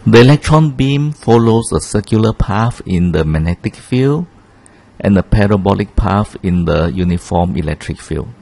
The electron beam follows a circular path in the magnetic field and a parabolic path in the uniform electric field.